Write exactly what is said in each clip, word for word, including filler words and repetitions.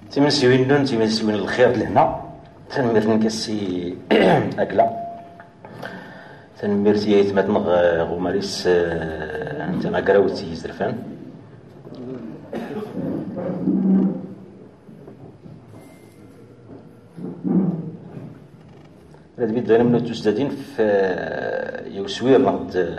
تيمنسيوين نون تيمنسيوين الخير لهنا تنميرتن كسي أكلا تنميرتي يتمتنغ غوماريس أنت ما قراوتي يزرفان هاد بيت غير من تجددين في يوسوير نغد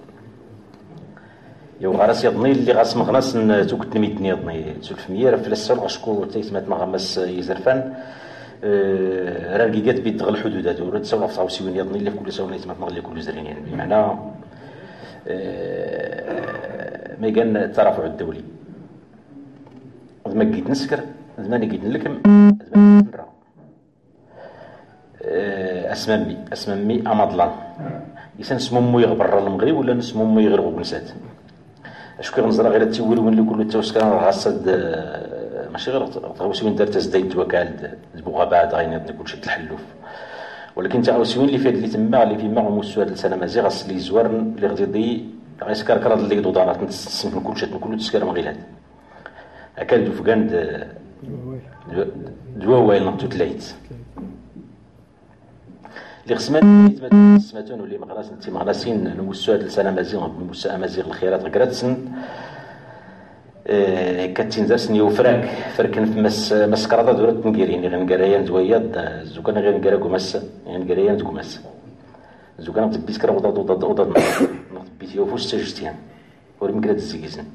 يو غراس يضني اللي غاس مغناس توكت نميتني يضني تلفمية راه فلسال غشكو تيتماتنا غمس يزرفان راه لقيت بيت غل الحدود هادو راه تساولا في عاوسيوين يضني اللي في كل ساونا يتماتنا اللي كل زرين يعني بمعنى ميقان الترافع الدولي ما قيت نسكر زمان قيت نلكم زمان نرى اسممي اسممي اماضلان يسان سمومو يغبر المغرب ولا نسمومو يغرب بنسات اش كنزرا غير تيولون اللي كله توسكان راه غاصد ماشي غير غاوسيوين دار تزدايد وكال بوغا بعد غينيض كلشي تحلف ولكن تا غاوسيوين اللي فيها اللي تما اللي فيما غموسو هاد السنه مازي غاس لي زوارن اللي غادي يضي غيسكر كرا اللي دودانات نتسن كلشي كله تسكر مغيلات اكل دوفكان دوا وين نطو تلايت اللي خصمان سماتون واللي مغراس انت مغراسين نمسو هاد السنه مازيغ نمسو امازيغ الخيرات غراتسن اه كتنزاسن يوفراك فركن في مس مسكرادا دورت نقيرين غنقرايان دوياد زوكان غير نقراكو مس يعني نقرايان دكو مس زوكان تبيت كرا وضاد وضاد وضاد تبيت يوفوش تجستيان وري مكرات الزيكيزن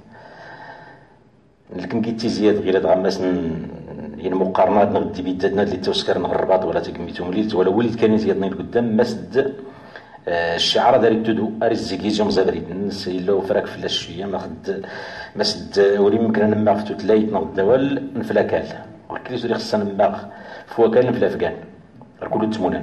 لكن كيتي زياد غير هاد غماسن يعني مقارنات نغدي بيداتنا اللي توسكر الرباط ولا تقميتهم ليلت ولا وليد كان يزيدني القدام مسد الشعر داري تدو اري الزيكيزيوم مزابريد الناس الا فراك فلاش شويه ماخد مسد ولي يمكن انا ما فتو تلايت نغد دوال نفلاكال ولكن سوري خصنا نماغ فواكال نفلا افغان كله تمونان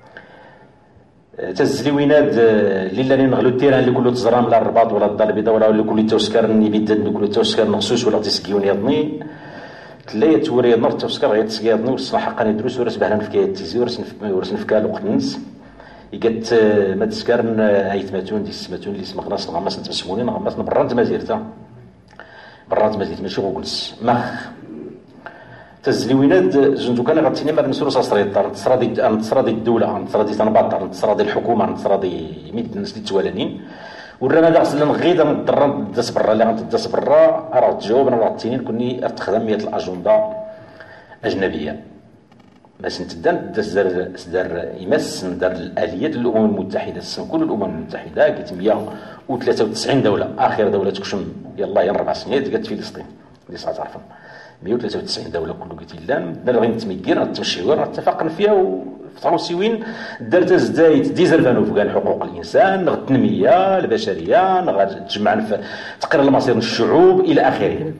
تزليويناد ليلا اللي نغلو التيران اللي كله تزرام لا الرباط ولا الدار البيضاء ولا اللي كله توسكر ني بيدات كله توسكر نغسوس ولا تسكيون يضني تلاية توري نور توسكر غير تسكيضني وصنا حقا ندروس ورس بهنا نفكاية تيزي ورس ورس نفكا الوقت النس يقات ما تسكرن ايتماتون دي السماتون اللي اسمه غناس نغماس نتبسموني نغماس نبرانت مازيرتا برانت مازيرت ماشي غوكنس مخ تزليوينات زندو كان غاتيني ما نسولو ساسريط نتصرادي نتصرادي الدولة نتصرادي تنباطر نتصرادي الحكومة نتصرادي ميت الناس اللي توالانين ورانا داك سلم غيدا نضر نداس برا اللي غنداس برا راه تجاوب انا وعطيني كوني استخدم مية الاجنده اجنبيه باش نتدان داس دار دار يمس دار الاليات الامم المتحده السن كل الامم المتحده قلت مية وثلاثة وتسعين دوله اخر دوله تكشم يلاه يا اربع سنين قالت فلسطين اللي صات عارفين مية وثلاثة وتسعين دوله كله قلت لا بدنا غير نتمكن نتمشيو اتفقنا فيها وفرنسيوين دارت زدايت ديزرفانو في كاع حقوق الانسان التنميه البشريه غادي تجمع في تقرير المصير الشعوب الى اخره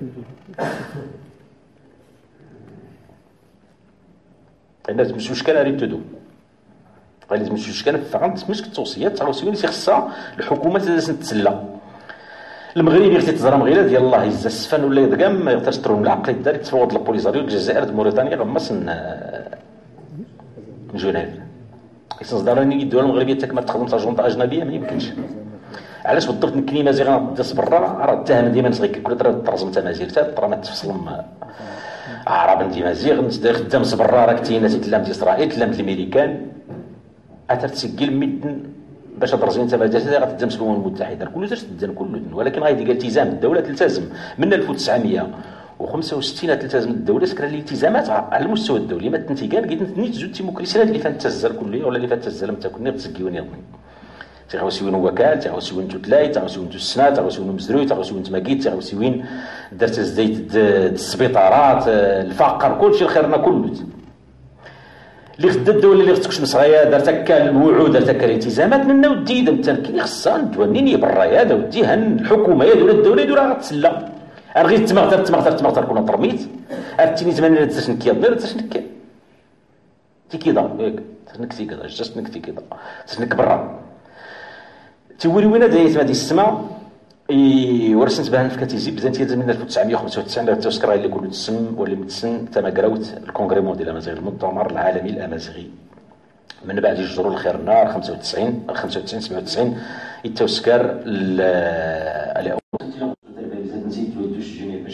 الناس مش مشكل اريد تدو غادي مش مشكل فهمت مش التوصيات فرنسيوين خصها الحكومه تتسلى المغربي غير تزرم غير ديال الله يزا السفن ولا يدقام يقدر تشترو من العقل الداري تفوض البوليزاريو الجزائر موريتانيا غمس من جنيف يصدرني الدول المغربيه حتى ما تخدم اجنده اجنبيه ما يمكنش علاش بالضبط نكني مازيغ داس برا راه التهم ديما صغير كل ترى ترزم تمازيغ حتى راه ما تفصل عرب دي مازيغ خدام برا راه كتينا تلامت اسرائيل تلامت الامريكان اثر تسجل مدن باش ترزين تمازيغ غتدمس الامم المتحده كل زاش تدان كل ولكن غادي قال التزام الدوله تلتزم من ألف وتسعمية وخمسة وستين تلتزم الدوله سكر الالتزامات على المستوى الدولي ما تنتيكان قيت نيت زوج ديمقراطيات اللي فات تزل كليه ولا اللي فات تزل متا كنا تسقيون يضني تيغاوسيون وكال تيغاوسيون توتلاي تيغاوسيون السنات تيغاوسيون مزروي تيغاوسيون تماكيت تيغاوسيون درت زديت السبيطارات الفقر كلشي الخيرنا كله اللي خدات الدوله اللي خصك مسغايا دارت هكا الوعود دارت هكا الالتزامات منا ودي اذا كاين خصها ندوانيني برا هذا وديها الحكومه يا دوله الدوله يديرها غتسلى غير تمغتر تمغتر تمغتر كون طرميت ارتيني زمان تاش نكيض تاش نك تي كيضا ياك تنكتي كذا جات نكتي كذا تنك برا تيوري وين دايت هذه السما اي ورسنت بها في كاتيزي بزاف تيزم من ألف وتسعمية وخمسة وتسعين التذكره اللي كله تسم واللي متسن تما قراوت الكونغري مونديال الامازيغي المؤتمر العالمي الامازيغي من بعد يجروا الخير النار خمسة وتسعين خمسة وتسعين سبعة وتسعين التذكر ال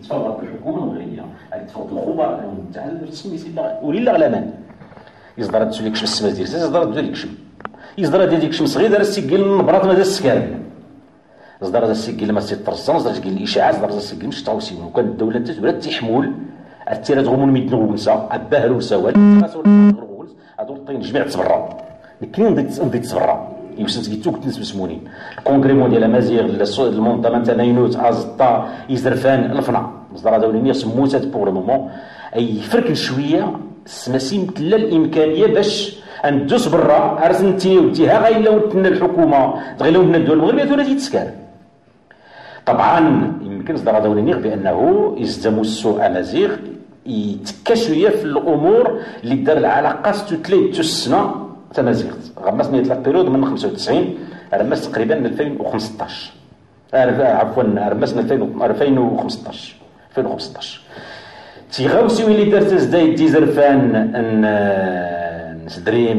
تفرض الحكومه المغربيه، غادي تفرض الخبراء الامم المتحده باش تسميتي ولي الاغلامان يصدر هاد السوليك شمس مازير يصدر هاد ديك شم يصدر هاد ديك شمس صغير دار السجل النبرات ما دار السكان اصدر هذا السجل ما تيترسم اصدر سجل الاشاعات اصدر هذا السجل مش طاوسي وكان الدوله انت تولات تيحمول التيرات غمون ميدن غونسا اباهلو سواد غونس هادو الطين جميع تبرا كاين ندي تبرا يوسنت كيتو كنت نسمونين الكونغري مونdial امازيغ المنظمه تناينوت ازطا يزرفان الفنا اصدر هذا وليني سموتات بور مومون اي فركن شويه سماسي مثل الامكانيه باش ندوس برا ارسنتيني وديها غايلاو تنا الحكومه غايلاو من الدول المغربيه ولا تيتسكر. طبعا يمكن اصدر هذا وليني بانه يلزم السوء امازيغ يتكا شويه في الامور اللي دار العلاقات تتلي تسنه تمازيغ غمسني ثلاث بيريود من خمسة وتسعين رمس تقريبا من ألفين وخمسطاش عفوا رمس من ألفين وخمسطاش ألفين وخمسطاش تيغاوسيو اللي دارت زدايد ديزرفان ان سدريم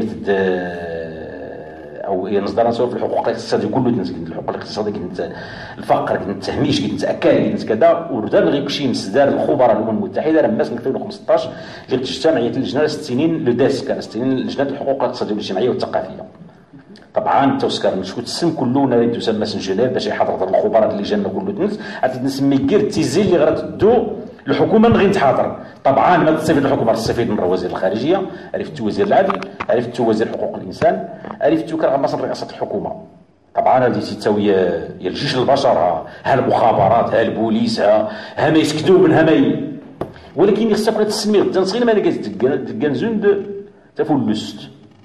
او نصدر نسولف في الحقوق الاقتصاديه كله كنت الحقوق الاقتصاديه كنت الفقر كنت التهميش كنت اكاي كنت كذا ودا غير كلشي مسدار الخبراء الامم المتحده لما سنه ألفين وخمسطاش اللي اجتمعت اللجنه الستينين لو ديسك الستينين لجنه الحقوق الاقتصاديه والاجتماعيه والثقافيه. طبعا توسكر مشكوت السم كله نريد تسمى سن جنيف باش يحضر الخبراء اللي جانا كله تنس عاد نسمي غير التيزيل اللي غتدو الحكومه من غير تحاضر. طبعا ما تستفيد الحكومه تستفيد من وزير الخارجيه عرفت وزير العدل عرفت وزير حقوق الانسان عرفت كرغمص رئاسه الحكومه. طبعا هذه تساوي يا الجيش البشر ها المخابرات ها البوليس ها ها ما يسكتوا منها ما ولكن خصك تسمي غدا صغير ما كتدكان زوند تفلست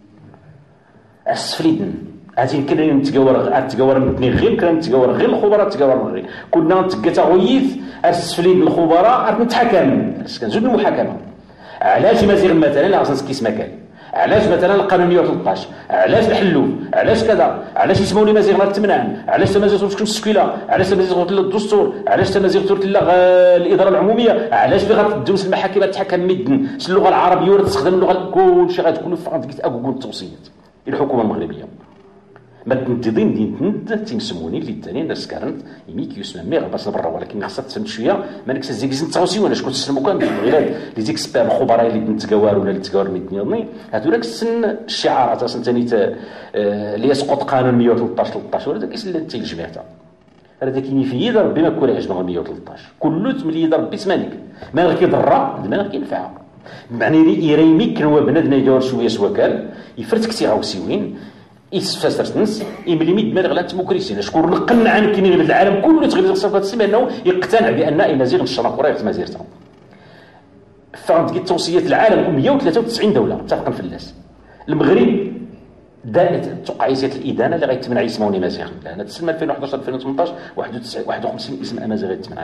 اسفليدن هاتي يمكن نتجاور نتجاور نتني غير كان نتجاور غير الخبراء تجاور غير كنا نتجا تغويث اسفلين الخبراء عاد نتحكم كان زوج المحاكمه. علاش مازيغ مثلا لا خصنا كيس مكان علاش مثلا القانون مية وثلاثطاش علاش الحلوف علاش كذا علاش يسموني مازيغ لا تمنعن علاش تمازيغ تكون السكيله علاش تمازيغ تقول الدستور علاش تمازيغ تقول الاداره العموميه علاش في غتدوس المحاكم تحكم مدن اللغه العربيه ولا تستخدم اللغه كلشي غتكون في قد اكون التوصيات الحكومه المغربيه ما تنتظين دين تند تيمسموني اللي الثاني الناس كارنت يميك يسمى ميغ باش برا ولكن خاصها تفهم شويه ما نكس زيك نتاوسي ولا شكون تسلموا كان غير لي زيكسبير الخبراء اللي نتجاور ولا اللي تجاور ميتنيوني هادو راك السن الشعارات اصلا ثاني اللي يسقط قانون مية وثلاثطاش ثلاثطاش ولا داك اللي انت الجميع تاع هذا كاين في يد ربي ما كون عجبنا مية وثلاثطاش كله ملي يد ربي سمانيك ما غير كيضر ما غير كينفع معني يريميك هو بنادم يدور شويه سواكال يفرتك تيغاوسيوين يسفسرتنس يملي دماغ غلا ديمقراطيه شكون نقلنا عن كاين في العالم كله تغير صفه السمع انه يقتنع بان امازيغ الشراكه في مازيرته فهمت كي توصيات العالم مية وثلاثة وتسعين دوله اتفقا في الناس المغرب دائت توقعيات الادانه اللي غيتمنع يسموني مازيغ لان تسمى ألفين وحداش ألفين وثمنطاش واحد وخمسين اسم امازيغ غيتمنع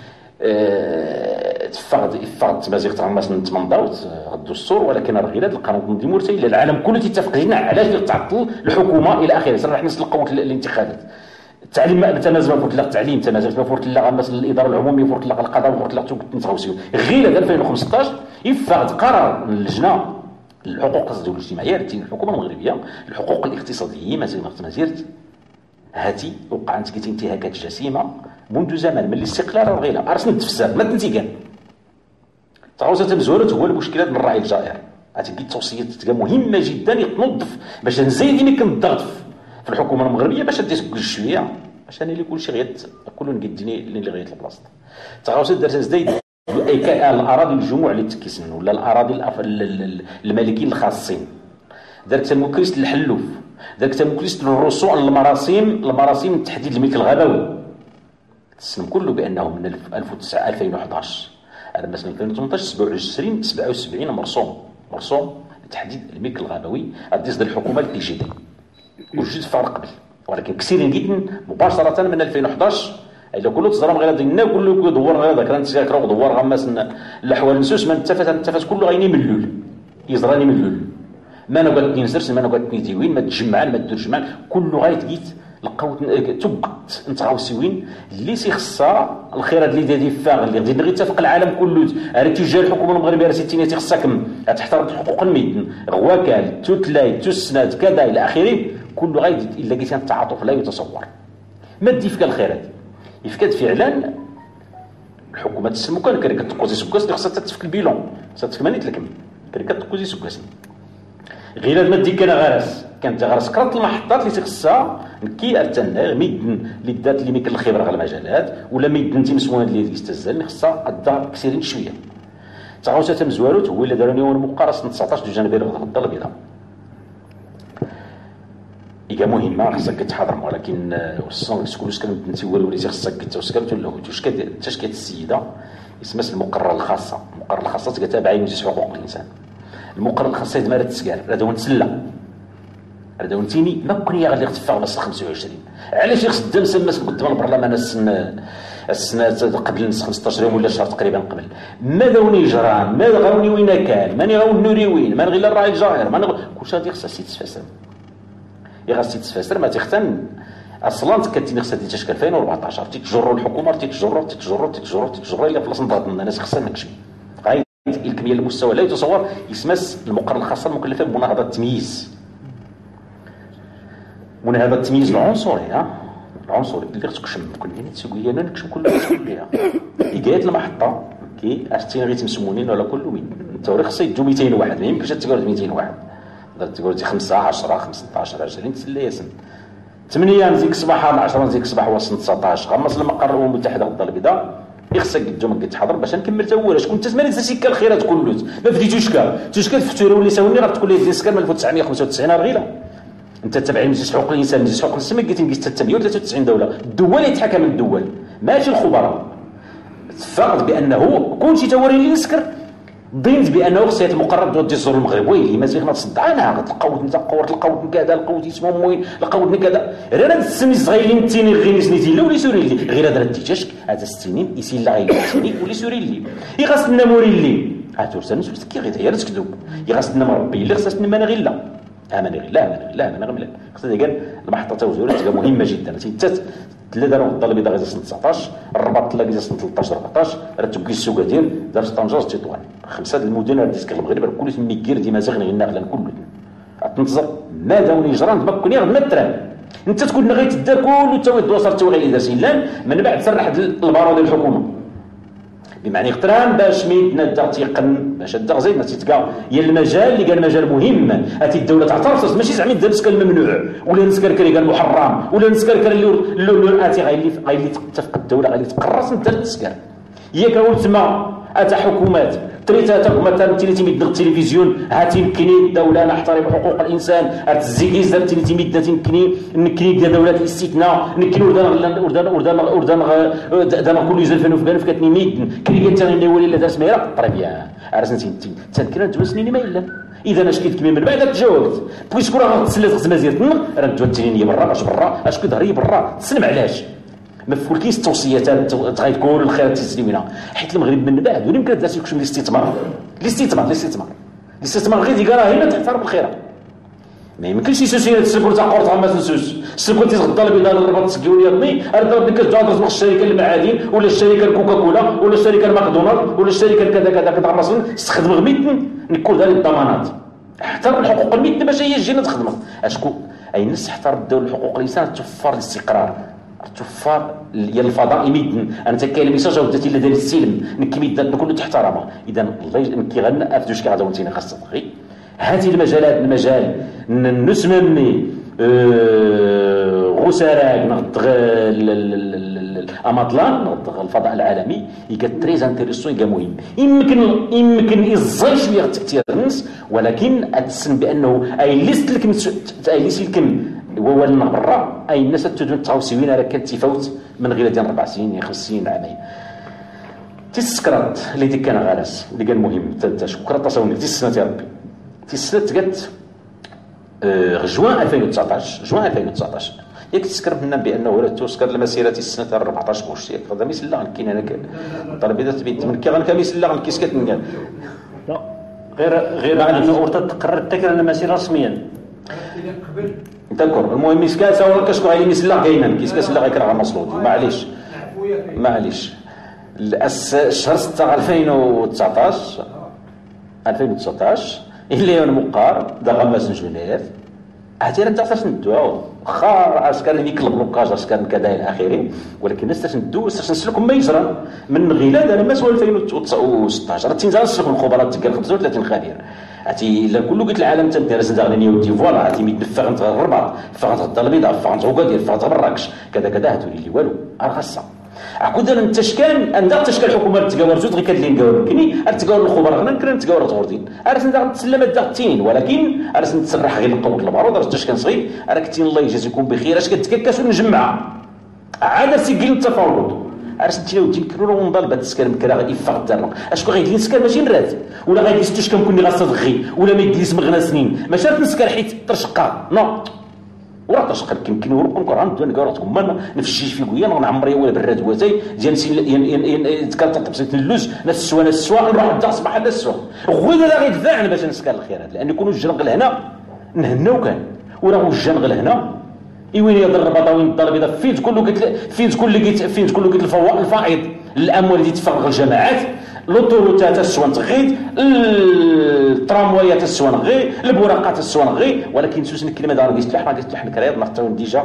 تفقد افقد مازيغ تاع الناس نتمنضاوت الدستور ولكن راه غير هذا القانون الديمقراطي اللي العالم كله تيتفق هنا علاش تعطل الحكومه الى اخره صراحه حنا نسلقوا الانتخابات التعليم تنازل فوت التعليم تنازل فوت مثلا الاداره العموميه فوت القضاء فوت التوك نتغوسيو غير ألفين وخمسطاش افقد قرار اللجنه الحقوق الاقتصاديه والاجتماعيه الحكومه المغربيه الحقوق الاقتصاديه مازال مازيرت هاتي وقعت كاين انتهاكات جسيمه منذ زمان من الاستقلال والغيره ارسنت تفسر ما تنتيكان تعوز تمزورت هو المشكلات من الراعي الجائر هاتي كي توصيات تلقى مهمه جدا يتنظف باش نزيد يمكن الضغط في الحكومه المغربيه باش تدير شويه باش انا اللي كلشي غيت كله نقدني اللي غيت البلاصه تعوز درت زايد الاراضي الجموع اللي تكيسن ولا الاراضي المالكين الخاصين درت تموكريس للحلوف درت تموكريس للرسوم المراسيم المراسيم تحديد الملك الغابوي تسلم كله بانه من ألفين وحداش على مثلا ألفين وثمنطاش سبعة وعشرين سبعة وسبعين مرسوم مرسوم لتحديد الملك الغابوي غادي الحكومه البي جي دي وجد فرق قبل ولكن كثيرين جدا مباشره من ألفين وحداش الا كله تزرم غير دينا كله يدور غير ذاك رانت كرا دوار غماس الاحوال نسوس ما نتفت نتفت كله غيني ملول يزراني ملول ما انا قلت نسرس ما انا قلت ديوين ما تجمعان ما تدير جمعان كله غايت جيت لقاو تبقت نتغاوسيوين اللي سيخصها الخيرات اللي دادي فاغ اللي غادي نغي يتفق العالم كله راه تيجي الحكومه المغربيه راه ستينات تيخصها تحترم حقوق الميدان غواكال توتلاي توسنات كذا الى اخره كله غايد الا لقيت التعاطف لا يتصور ما تدي فيك الخيرات يفكد فعلا الحكومه تسمو كان كري كتقوزي سكاس اللي خصها تتفك البيلون، خصها تفك مانيت لكم كري كتقوزي سكاس. غير هاد ما ديك انا غارس كانت غارس كرات المحطات اللي تخصها نكي التناغ ميدن اللي دات اللي ميكن الخبره على المجالات ولا ميدن تيمسموها اللي يستزل اللي خصها قدا كثيرين شويه. تعاوشا تمزوالوت هو اللي داروني هو المقارص تسعطاش دو جانفي الغدا البيضاء. إيجا مهمة خصك تحضر ولكن وصلنا لسكول سكان بنتي ولي خصك تسكرت ولا واش كت تشكيت السيدة اسمها المقرر الخاصة. المقرر الخاصة كتابع مجلس حقوق الإنسان. المقرر الخاصة يدمر التسكار هذا هو نتسلى هذا هو نتيني ما كون يا غادي يختفى بس خمسة وعشرين علاش خص الدم سماس قدام البرلمان السنة السنة قبل خمسطاش يوم ولا شهر تقريبا قبل. ماذا وني جرام ماذا غاوني وين كان ماني غاون نوري وين ما غير الراعي الجاهر ما كلشي غادي خصها يتفاسر يا غاسي تفاسر ما تختن اصلا كانت خصها تشكل ألفين وأربعطاش تيتجروا الحكومه تيتجروا تيتجروا تيتجروا تيتجروا الى بلاصه نضغط الناس خصها نكشف غاية الكميه المستوى لا يتصور يسمس المقرر الخاصه المكلفه بمناهضه التمييز مناهضه التمييز العنصري ها العنصري اللي خصك كل هنا تسوقي انا نكشف كل مسؤوليه إيجاد المحطه كي اشتي غير تمسمونين ولا كل وين انت خصها يدو مئتين واحد ما يمكنش تقول مئتين واحد تقول خمسة عشرة خمسطاش عشرين تسلي ياسن ثمانية نزيك صباح عشرة نزيك صباح وصل تسعطاش غمص المقر الأمم المتحدة الغدا البيضاء يخصك تجو ما كتحضر باش نكمل تا هو اش كنت تسمعني تسيك الخيرات كلوت ما بديتوش كا تشكل ففتوره واللي ساوني غتقول لي ديسكر من ألف وتسعمائة وخمسة وتسعين رغيله انت تابعين مجلس حقوق الانسان مجلس حقوق الانسان قلت نقيس ثمانية وثلاثة وتسعين دوله الدول يتحكم من الدول ماشي الخبراء اتفقت بانه كلشي توري اللي يسكر ضمنت بانه خصها المقرر دو الجزر المغرب ويلي مازال ما تصدعنا تلقاو انت قوت لقاو كذا لقاو اسمهم وين لقاو كذا غير هذا السن صغير اللي متيني غير سنيتي لا ولي سوري لي غير هذا الديجاش هذا السنين يسيل لا غير سني ولي سوري لي يغسلنا موري لي هاتو سنه كي غير هي تكذب يغسلنا مربي اللي خصنا ما غير لا امانه غير لا امانه غير لا امانه غير خصنا قال المحطه توزيع تبقى مهمه جدا تات ثلاثة داروا الغدا البيضاء غير سنه تسعطاش الرباط تلاقي سنه ثلاثطاش أربعطاش راه تبقي السوق ديال دار طنجة تطوان خمسه المدن راه ديسك المغرب كل اسم ميكير ديما زغن غير ناغلا كله تنتظر ماذا وني جران تمكني غير متران انت تكون غير تدار كله تا دوصر تا غير اذا سيلان من بعد تسرح البارو ديال الحكومه بمعنى اقتران باش ميدنا دا تيقن باش دا زي ما تيتقى هي المجال اللي قال مجال مهم هاتي الدوله تعترف ماشي زعما دا نسكر الممنوع ولا نسكر كري قال محرم ولا نسكر كري اللي اتي غايلي غايلي تتفق الدوله غايلي تقرص انت تسكر هي كاول تما اتا حكومات تريتاتك مثلا تيلي تيميد التلفزيون هاتي نكني الدوله نحترم حقوق الانسان هات الزيكيز تيلي تيميد نكني نكني ديال دوله الاستثناء نكني وردان وردان وردان وردان دان كل يزلفنوا في بالف كتني ميد كري كنت انا ولي لا داس ميرا طريبيا عرفتي انت تنكر دو سنين ما الا اذا انا شكيت كمين من بعد تجاوبت بويسكو راه غتسلات خص مزيرتنا راه ندوى التنين برا باش برا اش كظهري برا تسلم علاش ما فولكيش التوصيات تغير كل الخير تسليمنا حيت المغرب من بعد ولا يمكن دارتي كلشي من الاستثمار الاستثمار الاستثمار الاستثمار غير ديك راه هنا تحترم الخير ما يمكنش يسوسي السكر تاع قرط ما تنسوش السكر تيغدا البيضاء الرباط تسكيوني يضني راه بدك تجاوز الشركه المعادن ولا الشركه الكوكاكولا ولا الشركه الماكدونالد ولا الشركه كذا كذا كذا مثلا تستخدم غميتن نكون دار الضمانات احترم الحقوق الميت باش هي تجينا تخدم اشكو اي الناس احترم الدوله حقوق الانسان توفر الاستقرار توفر ديال الفضاء يميدن انت كاين ميساج وداتي لدار السلم نكي ميدان كله تحترمه اذا الله نكي غنا افدوش كي غادي ونتينا خاصه غي هذه المجالات المجال نسمني أه غسراك نغطغ الاماطلان نغطغ الفضاء العالمي يكا تريز انتريسون يكا مهم يمكن يمكن يزاي شويه تاثير الناس ولكن اتسن بانه اي ليست لكم اي ليست لكم هو لنا برا اي الناس تدون تعاوسيوين راه كان تيفوت من غير ديال اربع سنين خمس سنين عامين تيسكرات اللي ديك كان غارس اللي كان مهم شكرا تصاوني تيسنات يا ربي تيسنات قالت أه جوان ألفين وتسعطاش جوان ألفين وتسعطاش ياك تسكر منا بانه راه تسكر المسيره السنه أربعطاش بوش هذا ميسلا كاين انا طلبيه تبيت من كي غنكميسلا غنكيس كتنقال لا غير غير على انه ورطه تقرر تكر المسيره رسميا داكور المهم مسكاسه ولا كشكو على مسلا كاينه كيسكاس لا غير على مصلوط معليش معليش الشهر ستة ألفين وتسعطاش ألفين وتسعطاش اللي المقار دا غماس جنيف عرفتي راه تاع ندوها واخا اش كان يكل بلوكاج اش كان كذا الى اخره، ولكن الناس ندوز باش نسلك ما يجرى من غلاد انا ما سوى ألفين وستطاش راه تنزل نسلك من الخبراء ديال خمسة وثلاثين خبير. عرفتي الا كله قلت العالم تندير زندغني ودي فوالا عرفتي ميدفع نت الرباط فغت غدا البيضاء فغت غادير فغت مراكش كذا كذا هاتوا لي والو راه خاصه عقود انا التشكال عندها تشكال الحكومه تتقاور زوج غير كتلين نقاور كني تقاور الخبراء غنا نكرا نتقاور غوردين راه سنت نتسلم الدقتين، ولكن راه نتسرح غير نقوق البارود راه التشكال صغير راه كتين الله يجازيكم بخير اش كتكاكاس ونجمعها عاد سجل التفاوض عرفت انت لو تنكروا له نضال بعد السكان مكرا غادي يفاق الدار اشكون غيدير السكان ماشي نرات ولا غادي يستوش كنكون غاصدغي ولا ما يديس مغنا سنين ماشي نسكر حيت ترشقا نو وراه تشقى يمكن ورقم قران دون قراتكم ما نفشيش في قويه نعمري ولا براد وزاي ديال سين كانت تبسيط اللوز ناس السوا ناس السوا نروح ندا صباح ناس السوا غوي لا غيدفعنا باش نسكر الخيرات لان يكونوا الجنغ هنا نهناو كان وراه الجنغ هنا وين يضر الرباط وين الدار البيضاء فين كله قلت فين كل اللي قلت فين كله قلت الفائض الاموال اللي تفرغ الجماعات لوطوروتات السوان تغيد التراموايات السوان غي البوراقات السوان غي ولكن سوسن الكلمه دار يستلح ما يستلح الكريض ما حتى ديجا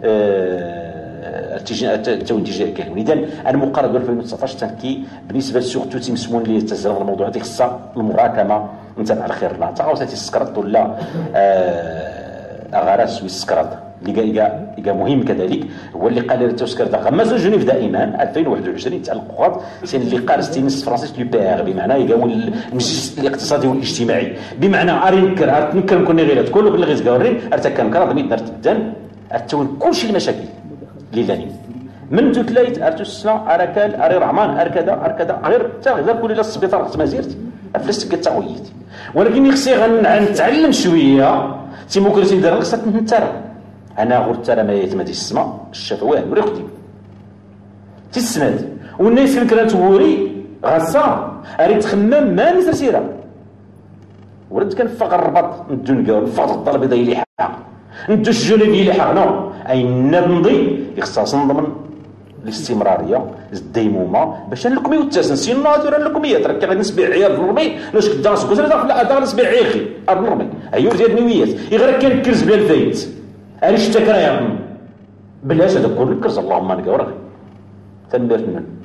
التوين ديجا كان اذا المقارنه ب ألفين وتسعطاش تنكي بالنسبه سورتو تيمسمون لي تزرع الموضوع هذيك خصها المراكمه نتابع الخير لا تا عاوتاني تسكرت ولا اغراس ويسكرت اللي قال قال مهم كذلك هو اللي قال التسكر تاع غماز جنيف دائما ألفين وواحد وعشرين تاع القوات سين اللي قال ستينس فرانسيس لو بي ار بمعنى يقاول المجلس الاقتصادي والاجتماعي بمعنى اري نكر نكر نكون غير كل اللي غيزقاورين ارتكن كرا ضميت درت الدن اتون كلشي المشاكل اللي لاني من تليت ارتو السنه اركال اري رعمان اركدا اركدا غير حتى غير كل الى السبيطار ما زيرت فلست كتعويت ولكن خصني غنتعلم شويه ديمقراطيه دار خصها نترى انا غرت راه ما يتمدي السماء الشفواه وري قديم تسند والناس اللي كانت توري غصا اريد تخمم ما نسر سيره ورد كان فقر الرباط ندون فقط الضرب البيضاء اللي حق ندو الجنوب اللي حق نو اي نمضي يخصص نضمن الاستمراريه الديمومه باش نلكمي وتسن سي الناتور نلكميه ترى كي غادي نسبيع عيال في الربي لاش كدارس كوزا لا دا نسبيع عيخي ارض الربي ايوا ديال نيويات غير كان كرز بلا الفايت أريش تكرا يا عم بلاش هذا كل الكرز اللهم نقول تنبرت من